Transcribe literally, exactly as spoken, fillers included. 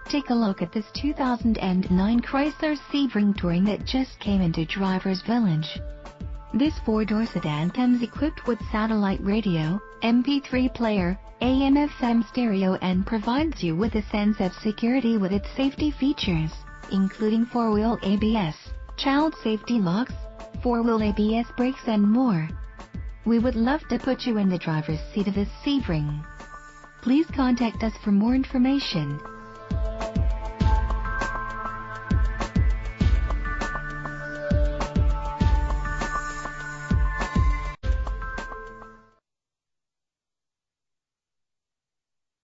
Take a look at this two thousand nine Chrysler Sebring Touring that just came into Driver's Village. This four-door sedan comes equipped with satellite radio, M P three player, A M F M stereo, and provides you with a sense of security with its safety features, including four-wheel A B S, child safety locks, four-wheel A B S brakes, and more. We would love to put you in the driver's seat of this Sebring. Please contact us for more information.